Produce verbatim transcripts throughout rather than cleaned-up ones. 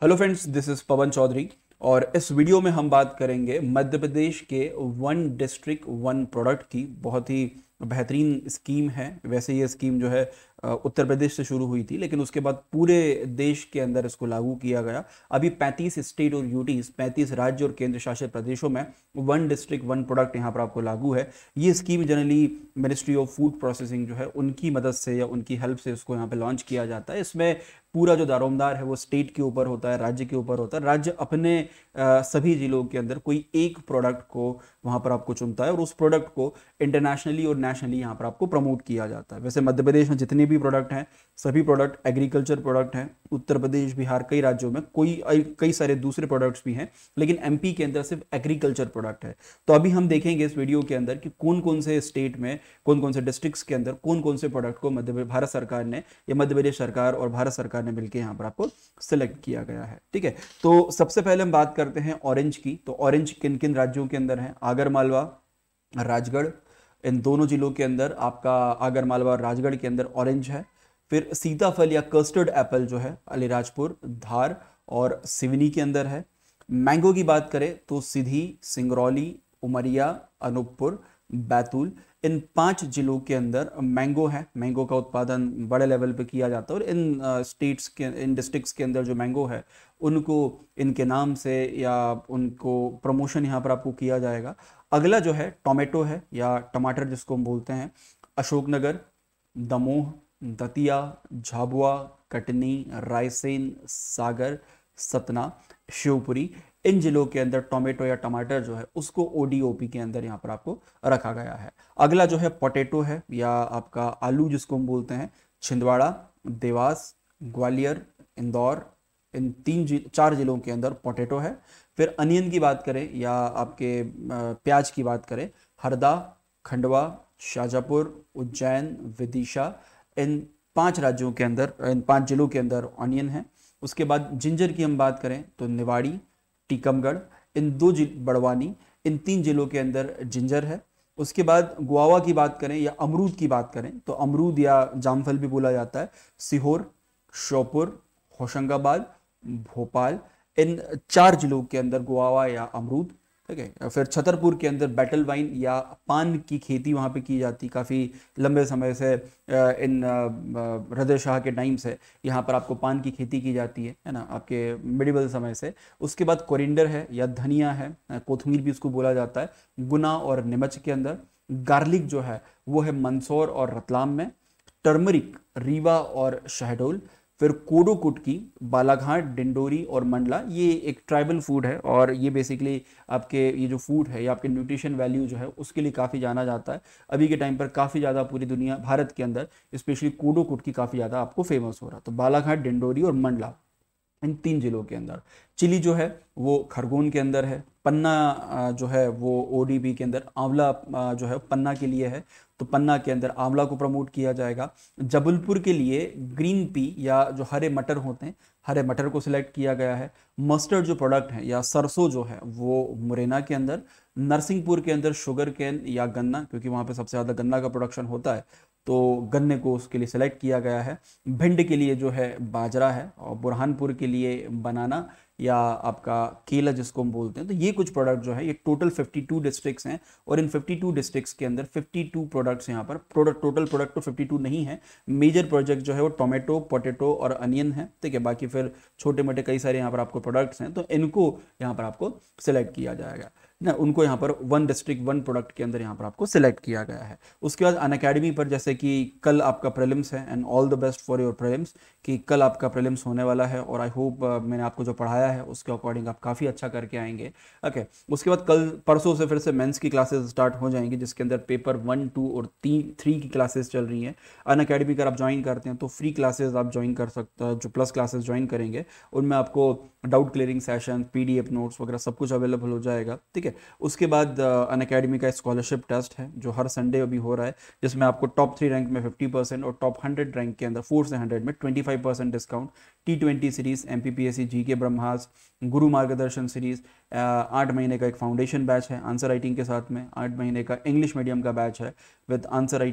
Hello friends, this is Pawan Chaudhary और इस video में हम बात करेंगे मध्य प्रदेश के वन डिस्ट्रिक्ट वन प्रोडक्ट की। बहुत ही बेहतरीन स्कीम है। वैसे ये स्कीम जो है अ, उत्तर प्रदेश से शुरू हुई थी, लेकिन उसके बाद पूरे देश के अंदर इसको लागू किया गया। अभी पैंतीस स्टेट और यूटीज, पैंतीस राज्य और केंद्र शासित प्रदेशों में वन डिस्ट्रिक्ट वन प्रोडक्ट यहाँ पर आपको लागू है। ये scheme generally ministry of food processing जो है उनकी मदद से या उनकी हेल्प से इसको यहाँ पे लॉन्च किया जाता है। इसमें पूरा जो दारोमदार है वो स्टेट के ऊपर होता है, राज्य के ऊपर होता है। राज्य अपने अ, सभी जिलों के अंदर कोई एक प्रोडक्ट को वहां पर आपको चुनता है और उस प्रोडक्ट को इंटरनेशनली और नेशनली यहाँ पर आपको प्रमोट किया जाता है। वैसे मध्य प्रदेश में जितने भी प्रोडक्ट हैं सभी प्रोडक्ट एग्रीकल्चर प्रोडक्ट हैं। उत्तर प्रदेश, बिहार, कई राज्यों में कोई कई सारे दूसरे प्रोडक्ट्स भी हैं, लेकिन एमपी के अंदर सिर्फ एग्रीकल्चर प्रोडक्ट है। तो अभी हम देखेंगे इस वीडियो के अंदर कि कौन कौन से स्टेट में, कौन कौन से डिस्ट्रिक्ट्स के अंदर कौन कौन से प्रोडक्ट को मध्य भारत सरकार ने या मध्य प्रदेश सरकार और भारत सरकार ने मिलकर यहाँ पर आपको सिलेक्ट किया गया है। ठीक है, तो सबसे पहले हम बात करते हैं ऑरेंज की। तो ऑरेंज किन किन राज्यों के अंदर है? आगर मालवा, राजगढ़, इन दोनों जिलों के अंदर आपका आगर मालवा और राजगढ़ के अंदर ऑरेंज है। फिर सीताफल या कस्टर्ड एप्पल जो है अलीराजपुर, धार और सिवनी के अंदर है। मैंगो की बात करें तो सीधी, सिंगरौली, उमरिया, अनूपपुर, बैतूल, इन पांच जिलों के अंदर मैंगो है। मैंगो का उत्पादन बड़े लेवल पे किया जाता है और इन स्टेट्स के, इन डिस्ट्रिक्ट्स के अंदर जो मैंगो है उनको इनके नाम से या उनको प्रमोशन यहाँ पर आपको किया जाएगा। अगला जो है टोमेटो है या टमाटर जिसको हम बोलते हैं। अशोकनगर, दमोह, दतिया, झाबुआ, कटनी, रायसेन, सागर, सतना, शिवपुरी, इन जिलों के अंदर टोमेटो या टमाटर जो है उसको ओडीओपी के अंदर यहाँ पर आपको रखा गया है। अगला जो है पोटैटो है या आपका आलू जिसको हम बोलते हैं। छिंदवाड़ा, देवास, ग्वालियर, इंदौर, इन तीन जि, चार जिलों के अंदर पोटैटो है। फिर अनियन की बात करें या आपके प्याज की बात करें, हरदा, खंडवा, शाजापुर, उज्जैन, विदिशा, इन पांच राज्यों के अंदर, इन पांच जिलों के अंदर ऑनियन है। उसके बाद जिंजर की हम बात करें तो निवाड़ी, टीकमगढ़, इन दो जिल बड़वानी, इन तीन जिलों के अंदर जिंजर है। उसके बाद गुआवा की बात करें या अमरूद की बात करें तो अमरूद या जामफल भी बोला जाता है। सीहोर, श्योपुर, होशंगाबाद, भोपाल, इन चार जिलों के अंदर गुआवा या अमरूद। ठीक है, फिर छतरपुर के अंदर बैटल वाइन या पान की खेती वहाँ पे की जाती। काफ़ी लंबे समय से इन हृदय शाह के टाइम से यहाँ पर आपको पान की खेती की जाती है है ना, आपके मिडिवल समय से। उसके बाद कोरिंडर है या धनिया है, कोथमीर भी उसको बोला जाता है, गुना और नीमच के अंदर। गार्लिक जो है वो है मंदसौर और रतलाम में। टर्मरिक रीवा और शहडोल। फिर कोडो कुटकी बालाघाट, डिंडोरी और मंडला। ये एक ट्राइबल फूड है और ये बेसिकली आपके ये जो फूड है ये आपके न्यूट्रिशन वैल्यू जो है उसके लिए काफ़ी जाना जाता है। अभी के टाइम पर काफ़ी ज़्यादा पूरी दुनिया, भारत के अंदर स्पेशली कोडो कुटकी काफ़ी ज़्यादा आपको फेमस हो रहा है। तो बालाघाट, डिंडोरी और मंडला, इन तीन जिलों के अंदर। चिली जो है वो खरगोन के अंदर है। पन्ना जो है वो ओडीपी के अंदर, आंवला जो है पन्ना के लिए है, तो पन्ना के अंदर आंवला को प्रमोट किया जाएगा। जबलपुर के लिए ग्रीन पी या जो हरे मटर होते हैं, हरे मटर को सिलेक्ट किया गया है। मस्टर्ड जो प्रोडक्ट है या सरसों जो है वो मुरैना के अंदर। नरसिंहपुर के अंदर शुगर कैन या गन्ना, क्योंकि वहाँ पे सबसे ज़्यादा गन्ना का प्रोडक्शन होता है तो गन्ने को उसके लिए सिलेक्ट किया गया है। भिंड के लिए जो है बाजरा है और बुरहानपुर के लिए बनाना या आपका केला जिसको हम बोलते हैं। तो ये कुछ प्रोडक्ट जो है ये टोटल बावन डिस्ट्रिक्ट्स हैं और इन बावन डिस्ट्रिक्ट्स के अंदर बावन प्रोडक्ट्स यहाँ पर, प्रोडक्ट टोटल प्रोडक्ट तो बावन नहीं है। मेजर प्रोजेक्ट जो है वो टोमेटो, पोटैटो और अनियन है। ठीक है, बाकी फिर छोटे मोटे कई सारे यहाँ पर आपको प्रोडक्ट्स हैं, तो इनको यहाँ पर आपको सिलेक्ट किया जाएगा ना, उनको यहाँ पर वन डिस्ट्रिक्ट वन प्रोडक्ट के अंदर यहाँ पर आपको सिलेक्ट किया गया है। उसके बाद अनअकैडमी पर, जैसे कि कल आपका प्रीलिम्स है and all the best for your prelims, कि कल आपका प्रीलिम्स होने वाला है और आई होप uh, मैंने आपको जो पढ़ाया है उसके अकॉर्डिंग आप काफ़ी अच्छा करके आएंगे। ओके, उसके बाद कल परसों से फिर से मेंस की क्लासेस स्टार्ट हो जाएंगी, जिसके अंदर पेपर वन, टू और तीन थ्री की क्लासेस चल रही हैं। अनअकैडमी अगर आप ज्वाइन करते हैं तो फ्री क्लासेस आप ज्वाइन कर सकते हैं। जो प्लस क्लासेस ज्वाइन करेंगे उनमें आपको doubt clearing session, PDF notes वगैरह सब कुछ अवेलेबल हो जाएगा। ठीक है, उसके बाद अनअकैडमी का स्कॉलरशिप टेस्ट है जो हर संडे अभी हो रहा है, जिसमें आपको टॉप थ्री रैंक में फिफ्टी परसेंट और टॉप हंड्रेड रैंक के अंदर फोर से हंड्रेड में twenty five percent discount. T twenty series, M P P S C, G K Brahmas, Guru Margdarshan series, आठ महीने का एक फाउंडेशन बैच है आंसर राइटिंग के साथ में, आठ महीने का इंग्लिश मीडियम का बैच है with answer writing,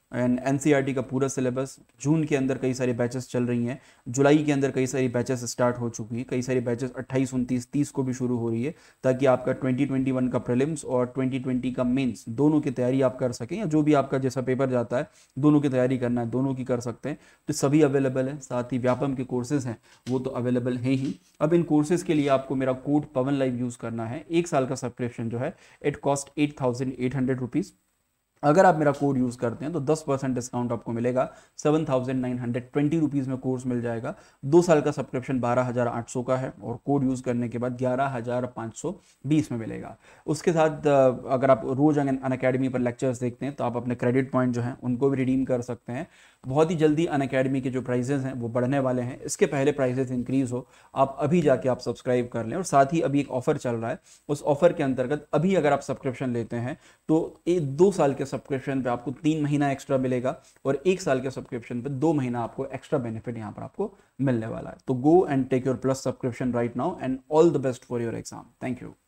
and NCERT का पूरा सिलेबस। जून के अंदर कई सारी बैचेस चल रही हैं, जुलाई के अंदर कई सारी बैचेस स्टार्ट हो चुकी है, कई सारी बैचेस अट्ठाईस उनतीस तीस को भी शुरू हो रही है, ताकि आपका ट्वेंटी ट्वेंटी वन का प्रीलिम्स और ट्वेंटी ट्वेंटी का मेंस दोनों की तैयारी आप कर सकें, या जो भी आपका जैसा पेपर जाता है दोनों की तैयारी करना है दोनों की कर सकते हैं। तो सभी अवेलेबल है, साथ ही व्यापम के कोर्सेज हैं वो तो अवेलेबल हैं ही। अब इन कोर्सेज के लिए आपको मेरा कोड पवन लाइव यूज़ करना है। एक साल का सब्सक्रिप्शन जो है it cost eight thousand eight hundred rupees. अगर आप मेरा कोड यूज़ करते हैं तो दस परसेंट डिस्काउंट आपको मिलेगा, seven thousand nine hundred twenty rupees में कोर्स मिल जाएगा। दो साल का सब्सक्रिप्शन बारह हज़ार आठ सौ का है और कोड यूज़ करने के बाद ग्यारह हज़ार पाँच सौ बीस में मिलेगा। उसके साथ अगर आप रोज़ अनअकैडमी पर लेक्चर्स देखते हैं तो आप अपने क्रेडिट पॉइंट जो हैं उनको भी रिडीम कर सकते हैं। बहुत ही जल्दी अनअकैडमी के जो प्राइजेज़ हैं वो बढ़ने वाले हैं, इसके पहले प्राइजेज़ इंक्रीज़ हो आप अभी जाके आप सब्सक्राइब कर लें। और साथ ही अभी एक ऑफ़र चल रहा है, उस ऑफ़र के अंतर्गत अभी अगर आप सब्सक्रिप्शन लेते हैं तो एक दो साल के सब्सक्रिप्शन पे आपको तीन महीना एक्स्ट्रा मिलेगा और एक साल के सब्सक्रिप्शन पे दो महीना आपको एक्स्ट्रा बेनिफिट यहाँ पर आपको मिलने वाला है। तो go and take your plus subscription right now and all the best for your exam. Thank you.